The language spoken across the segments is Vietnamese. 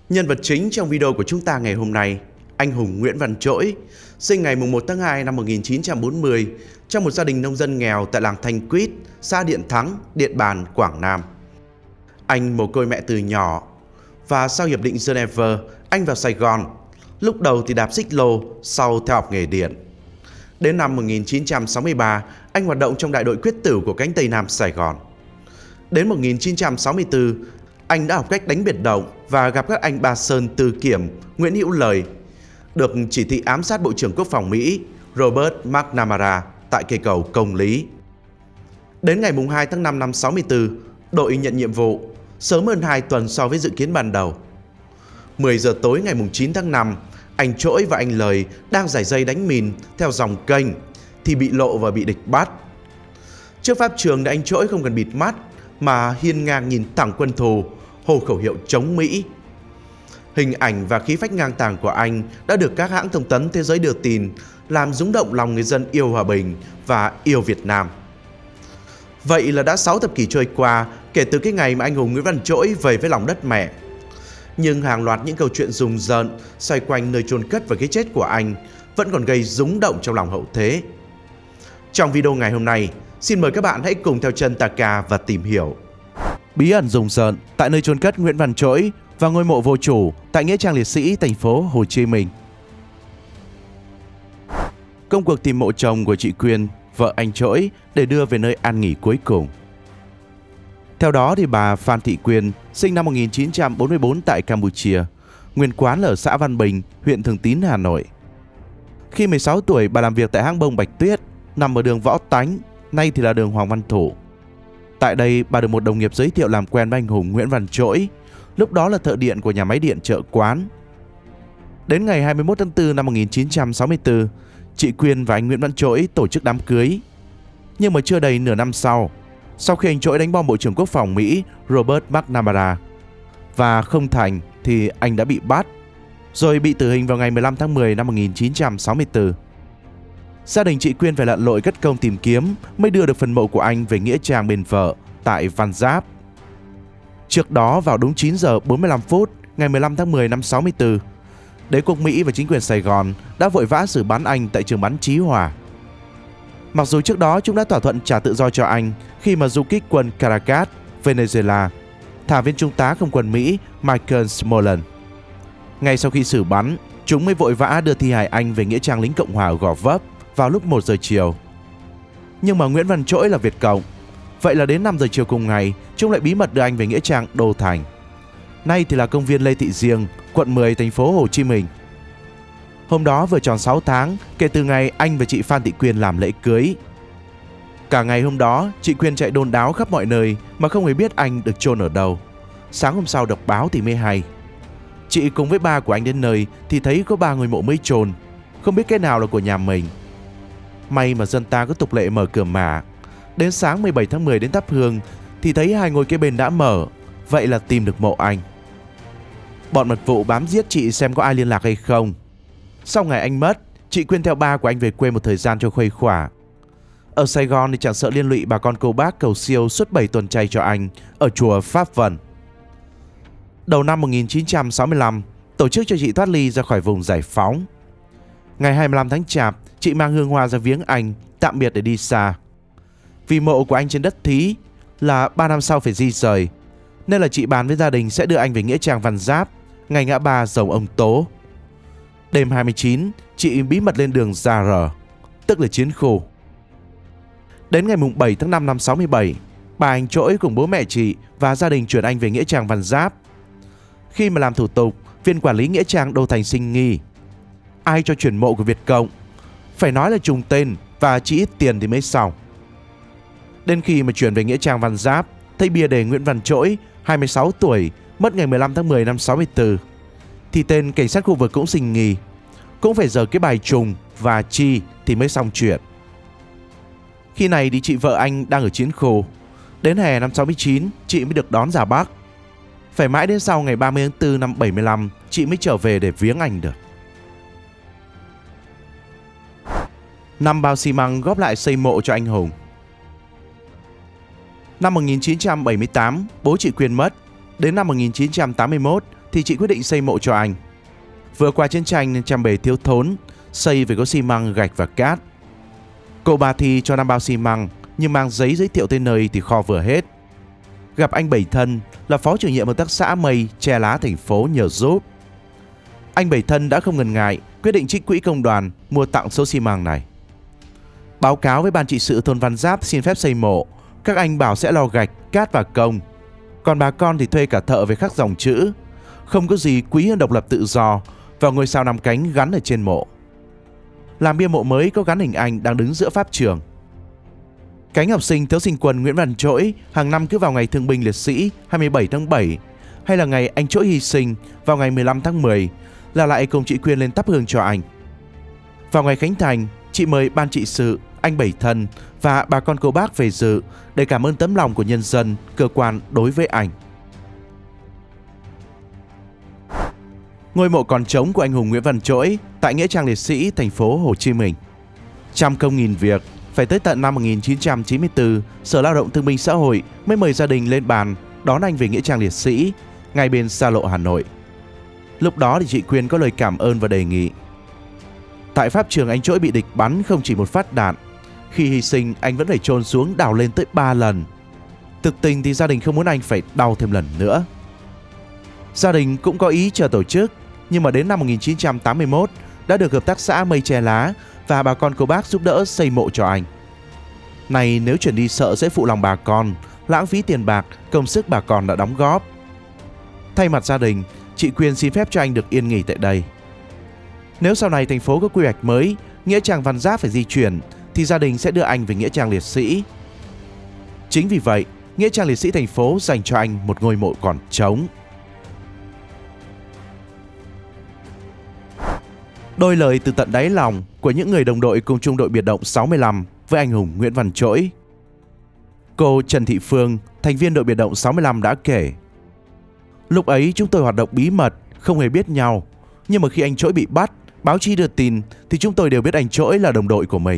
Nhân vật chính trong video của chúng ta ngày hôm nay, anh hùng Nguyễn Văn Trỗi, sinh ngày 1 tháng 2 năm 1940 trong một gia đình nông dân nghèo tại làng Thanh Quýt, xã Điện Thắng, Điện Bàn, Quảng Nam. Anh mồ côi mẹ từ nhỏ và sau Hiệp định Geneva, anh vào Sài Gòn. Lúc đầu thì đạp xích lô, sau theo học nghề điện. Đến năm 1963, anh hoạt động trong đại đội quyết tử của cánh Tây Nam Sài Gòn. Đến 1964, anh đã học cách đánh biệt động và gặp các anh Ba Sơn, Tư Kiểm, Nguyễn Hữu Lời, được chỉ thị ám sát Bộ trưởng Quốc phòng Mỹ Robert McNamara tại cây cầu Công Lý. Đến ngày 2 tháng 5 năm 64, đội nhận nhiệm vụ, sớm hơn 2 tuần so với dự kiến ban đầu. 10 giờ tối ngày 9 tháng 5, anh Trỗi và anh Lời đang rải dây đánh mìn theo dòng kênh thì bị lộ và bị địch bắt. Trước pháp trường thì anh Trỗi không cần bịt mắt mà hiên ngang nhìn thẳng quân thù, hô khẩu hiệu chống Mỹ. Hình ảnh và khí phách ngang tàng của anh đã được các hãng thông tấn thế giới đưa tin, làm rung động lòng người dân yêu hòa bình và yêu Việt Nam. Vậy là đã 6 thập kỷ trôi qua kể từ cái ngày mà anh hùng Nguyễn Văn Trỗi về với lòng đất mẹ. Nhưng hàng loạt những câu chuyện rùng rợn xoay quanh nơi chôn cất và cái chết của anh vẫn còn gây rúng động trong lòng hậu thế. Trong video ngày hôm nay, xin mời các bạn hãy cùng theo chân Taka và tìm hiểu bí ẩn rùng rợn tại nơi chôn cất Nguyễn Văn Trỗi và ngôi mộ vô chủ tại nghĩa trang liệt sĩ thành phố Hồ Chí Minh. Công cuộc tìm mộ chồng của chị Quyên, vợ anh Trỗi, để đưa về nơi an nghỉ cuối cùng. Theo đó thì bà Phan Thị Quyên, sinh năm 1944 tại Campuchia, nguyên quán ở xã Văn Bình, huyện Thường Tín, Hà Nội. Khi 16 tuổi, bà làm việc tại hãng bông Bạch Tuyết, nằm ở đường Võ Tánh, nay thì là đường Hoàng Văn Thụ. Tại đây, bà được một đồng nghiệp giới thiệu làm quen với anh hùng Nguyễn Văn Trỗi, lúc đó là thợ điện của nhà máy điện Chợ Quán. Đến ngày 21 tháng 4 năm 1964, chị Quyên và anh Nguyễn Văn Trỗi tổ chức đám cưới. Nhưng mà chưa đầy nửa năm sau khi anh Trỗi đánh bom Bộ trưởng Quốc phòng Mỹ Robert McNamara và không thành thì anh đã bị bắt, rồi bị tử hình vào ngày 15 tháng 10 năm 1964. Gia đình chị Quyên phải lặn lội cất công tìm kiếm mới đưa được phần mộ của anh về nghĩa trang bên vợ tại Văn Giáp. Trước đó vào đúng 9 giờ 45 phút ngày 15 tháng 10 năm 64, đế quốc Mỹ và chính quyền Sài Gòn đã vội vã xử bắn anh tại trường bắn Chí Hòa. Mặc dù trước đó chúng đã thỏa thuận trả tự do cho anh khi mà du kích quân Caracas, Venezuela, thả viên trung tá không quân Mỹ Michael Smolin. Ngay sau khi xử bắn, chúng mới vội vã đưa thi hài anh về nghĩa trang lính Cộng hòa ở Gò Vấp vào lúc 1 giờ chiều. Nhưng mà Nguyễn Văn Trỗi là Việt Cộng, vậy là đến 5 giờ chiều cùng ngày, chúng lại bí mật đưa anh về nghĩa trang Đô Thành. Nay thì là công viên Lê Thị Riêng, quận 10, thành phố Hồ Chí Minh. Hôm đó vừa tròn 6 tháng kể từ ngày anh và chị Phan Thị Quyên làm lễ cưới. Cả ngày hôm đó, chị Quyên chạy đôn đáo khắp mọi nơi mà không hề biết anh được chôn ở đâu. Sáng hôm sau đọc báo thì mới hay. Chị cùng với ba của anh đến nơi thì thấy có 3 ngôi mộ mới chôn, không biết cái nào là của nhà mình. May mà dân ta có tục lệ mở cửa mả. Đến sáng 17 tháng 10 đến thắp hương thì thấy 2 ngôi kế bên đã mở, vậy là tìm được mộ anh. Bọn mật vụ bám giết chị xem có ai liên lạc hay không. Sau ngày anh mất, chị Quyên theo ba của anh về quê một thời gian cho khuây khỏa. Ở Sài Gòn thì chẳng sợ liên lụy bà con cô bác cầu siêu suốt 7 tuần chay cho anh ở chùa Pháp Vân. Đầu năm 1965, tổ chức cho chị thoát ly ra khỏi vùng giải phóng. Ngày 25 tháng Chạp, chị mang hương hoa ra viếng anh, tạm biệt để đi xa. Vì mộ của anh trên đất Thí là 3 năm sau phải di rời, nên là chị bàn với gia đình sẽ đưa anh về nghĩa trang Văn Giáp, ngay ngã ba dòng ông Tố. Đêm 29, chị bí mật lên đường Gia Rờ, tức là chiến khu. Đến ngày 7 tháng 5 năm 67, bà anh Trỗi cùng bố mẹ chị và gia đình chuyển anh về nghĩa trang Văn Giáp. Khi mà làm thủ tục, viên quản lý nghĩa trang Đô Thành sinh nghi. Ai cho chuyển mộ của Việt Cộng? Phải nói là trùng tên và chỉ ít tiền thì mới xong. Đến khi mà chuyển về nghĩa trang Văn Giáp, thấy bia đề Nguyễn Văn Trỗi, 26 tuổi, mất ngày 15 tháng 10 năm 64, thì tên cảnh sát khu vực cũng sinh nghi. Cũng phải giờ cái bài trùng và chi thì mới xong chuyện. Khi này thì chị vợ anh đang ở chiến khu. Đến hè năm 69, chị mới được đón ra Bắc. Phải mãi đến sau ngày 30 tháng 4 năm 75, chị mới trở về để viếng anh được. 5 bao xi măng góp lại xây mộ cho anh hùng. Năm 1978, bố chị Quyên mất. Đến năm 1981 thì chị quyết định xây mộ cho anh. Vừa qua chiến tranh nên trăm bề thiếu thốn, xây phải có xi măng, gạch và cát. Cô bà thì cho 5 bao xi măng, nhưng mang giấy giới thiệu tới nơi thì kho vừa hết. Gặp anh Bảy Thân là phó chủ nhiệm hợp tác xã Mây Tre Lá thành phố nhờ giúp. Anh Bảy Thân đã không ngần ngại quyết định trích quỹ công đoàn mua tặng số xi măng này. Báo cáo với ban trị sự thôn Văn Giáp xin phép xây mộ, các anh bảo sẽ lo gạch, cát và công. Còn bà con thì thuê cả thợ về khắc dòng chữ "Không có gì quý hơn độc lập tự do" và ngôi sao 5 cánh gắn ở trên mộ. Làm bia mộ mới có gắn hình anh đang đứng giữa pháp trường. Cánh học sinh thiếu sinh quân Nguyễn Văn Trỗi hàng năm cứ vào ngày thương binh liệt sĩ 27 tháng 7 hay là ngày anh Trỗi hy sinh vào ngày 15 tháng 10 là lại cùng chị Quyên lên thắp hương cho anh. Vào ngày khánh thành, chị mời ban trị sự, anh Bảy Thân và bà con cô bác về dự để cảm ơn tấm lòng của nhân dân, cơ quan đối với anh. Ngôi mộ còn trống của anh hùng Nguyễn Văn Trỗi tại Nghĩa trang liệt sĩ thành phố Hồ Chí Minh. Trăm công nghìn việc, phải tới tận năm 1994, Sở Lao động Thương binh Xã hội mới mời gia đình lên bàn đón anh về Nghĩa trang liệt sĩ ngay bên xa lộ Hà Nội. Lúc đó thì chị Quyên có lời cảm ơn và đề nghị. Tại pháp trường anh Trỗi bị địch bắn không chỉ một phát đạn. Khi hy sinh anh vẫn phải chôn xuống đào lên tới 3 lần. Thực tình thì gia đình không muốn anh phải đau thêm lần nữa. Gia đình cũng có ý chờ tổ chức, nhưng mà đến năm 1981 đã được hợp tác xã Mây Tre Lá và bà con cô bác giúp đỡ xây mộ cho anh. Này nếu chuyển đi sợ sẽ phụ lòng bà con, lãng phí tiền bạc, công sức bà con đã đóng góp. Thay mặt gia đình, chị Quyên xin phép cho anh được yên nghỉ tại đây. Nếu sau này thành phố có quy hoạch mới, Nghĩa trang Văn Giáp phải di chuyển, thì gia đình sẽ đưa anh về Nghĩa trang liệt sĩ. Chính vì vậy, Nghĩa trang liệt sĩ thành phố dành cho anh một ngôi mộ còn trống. Đôi lời từ tận đáy lòng của những người đồng đội cùng trung đội biệt động 65 với anh hùng Nguyễn Văn Trỗi. Cô Trần Thị Phương, thành viên đội biệt động 65 đã kể: "Lúc ấy chúng tôi hoạt động bí mật, không hề biết nhau. Nhưng mà khi anh Trỗi bị bắt, báo chí đưa tin thì chúng tôi đều biết anh Trỗi là đồng đội của mình."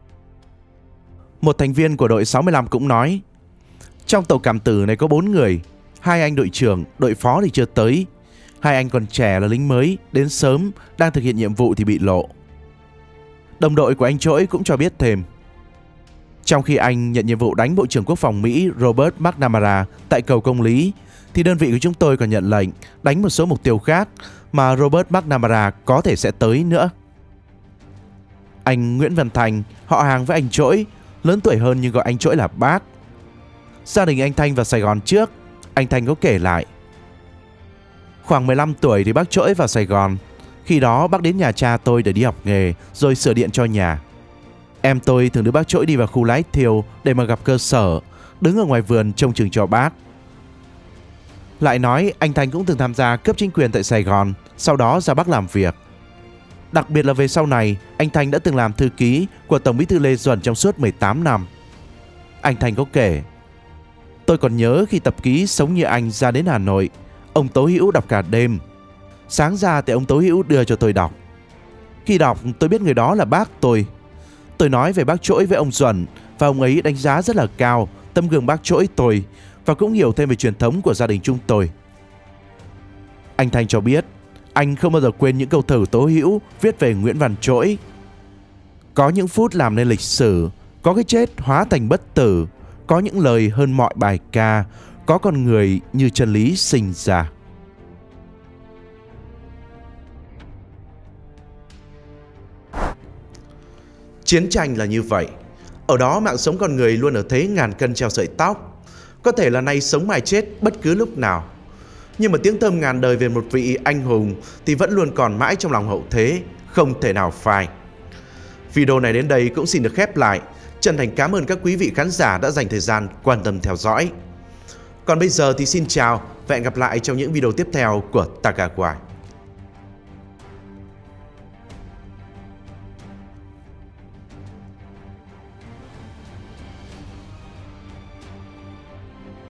Một thành viên của đội 65 cũng nói: "Trong tàu Cảm Tử này có 4 người, 2 anh đội trưởng, đội phó thì chưa tới. 2 anh còn trẻ là lính mới, đến sớm, đang thực hiện nhiệm vụ thì bị lộ." Đồng đội của anh Trỗi cũng cho biết thêm: "Trong khi anh nhận nhiệm vụ đánh Bộ trưởng Quốc phòng Mỹ Robert McNamara tại cầu Công Lý, thì đơn vị của chúng tôi còn nhận lệnh đánh một số mục tiêu khác mà Robert McNamara có thể sẽ tới nữa." Anh Nguyễn Văn Thành, họ hàng với anh Trỗi, lớn tuổi hơn nhưng gọi anh Trỗi là bác. Gia đình anh Thanh vào Sài Gòn trước. Anh Thanh có kể lại: "Khoảng 15 tuổi thì bác Trỗi vào Sài Gòn. Khi đó bác đến nhà cha tôi để đi học nghề rồi sửa điện cho nhà. Em tôi thường đưa bác Trỗi đi vào khu lái thiêu để mà gặp cơ sở, đứng ở ngoài vườn trông chừng cho bác." Lại nói anh Thành cũng từng tham gia cấp chính quyền tại Sài Gòn, sau đó ra Bắc làm việc. Đặc biệt là về sau này, anh Thành đã từng làm thư ký của Tổng Bí thư Lê Duẩn trong suốt 18 năm. Anh Thành có kể: "Tôi còn nhớ khi tập ký Sống Như Anh ra đến Hà Nội, ông Tố Hữu đọc cả đêm. Sáng ra thì ông Tố Hữu đưa cho tôi đọc. Khi đọc tôi biết người đó là bác tôi. Tôi nói về bác Trỗi với ông Duẩn và ông ấy đánh giá rất là cao tấm gương bác Trỗi tôi và cũng hiểu thêm về truyền thống của gia đình chúng tôi." Anh Thành cho biết anh không bao giờ quên những câu thơ Tố Hữu viết về Nguyễn Văn Trỗi: "Có những phút làm nên lịch sử, có cái chết hóa thành bất tử, có những lời hơn mọi bài ca, có con người như chân lý sinh ra." Chiến tranh là như vậy. Ở đó mạng sống con người luôn ở thế ngàn cân treo sợi tóc. Có thể là nay sống mai chết bất cứ lúc nào. Nhưng mà tiếng thơm ngàn đời về một vị anh hùng thì vẫn luôn còn mãi trong lòng hậu thế, không thể nào phai. Video này đến đây cũng xin được khép lại. Chân thành cảm ơn các quý vị khán giả đã dành thời gian quan tâm theo dõi. Còn bây giờ thì xin chào và hẹn gặp lại trong những video tiếp theo của Tagawai.